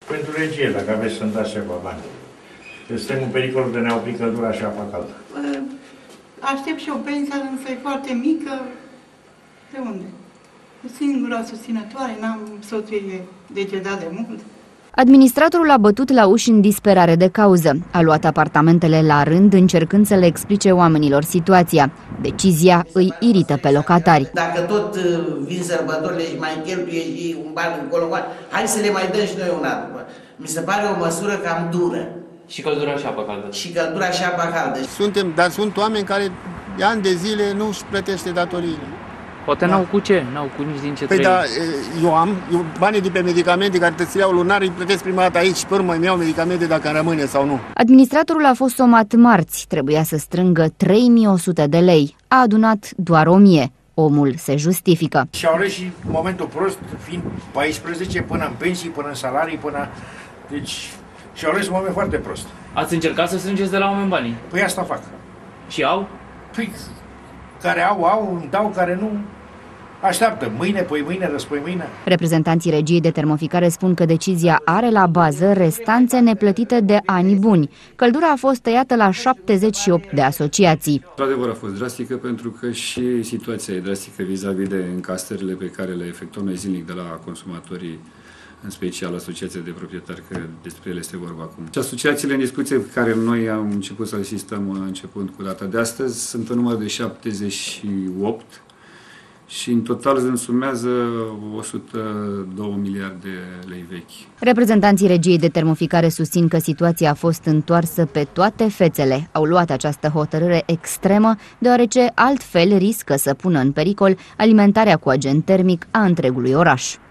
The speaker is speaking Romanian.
Pentru regie, dacă aveți să-mi dați ceva bani. Suntem în pericolul de ne opri căldura și apa caldă. Aștept și o pensie, însă e foarte mică. De unde? Singura susținătoare, soțul e decedat de mult. Administratorul a bătut la uși în disperare de cauză. A luat apartamentele la rând, încercând să le explice oamenilor situația. Decizia îi irită pe locatari. Dacă tot vin sărbătorile și mai cheltuie și un ban încolo, hai să le mai dăm și noi una după. Mi se pare o măsură cam dură. Și căldura și apa caldă. Și căldura și apa caldă. Sunt oameni care de ani de zile nu își plătește datoriile. Poate n-au cu ce, n-au cu nici din ce trăi. Da, eu banii de pe medicamente care trebuie să iau lunar îi plătesc prima dată aici și pe urmă îmi iau medicamente dacă îmi rămâne sau nu. Administratorul a fost somat marți, trebuia să strângă 3100 de lei. A adunat doar 1000. Omul se justifică. Și-au ales și momentul prost, fiind 14 până în pensii, până în salarii, până... Deci și-au ales un moment foarte prost. Ați încercat să strângeți de la oameni banii? Păi asta fac. Și au? Păi, care au, îmi dau, care nu... Așteaptă, mâine, poi mâine, răspoi mâine. Reprezentanții regiei de termoficare spun că decizia are la bază restanțe neplătite de ani buni. Căldura a fost tăiată la 78 de asociații. Într-adevăr a fost drastică pentru că și situația e drastică vis-a-vis de încasările pe care le efectuăm noi zilnic de la consumatorii, în special asociația de proprietari, că despre ele este vorba acum. Și asociațiile în discuție pe care noi am început să asistăm începând cu data de astăzi sunt în număr de 78 și în total se însumează 102 miliarde de lei vechi. Reprezentanții regiei de termoficare susțin că situația a fost întoarsă pe toate fețele. Au luat această hotărâre extremă deoarece altfel riscă să pună în pericol alimentarea cu agent termic a întregului oraș.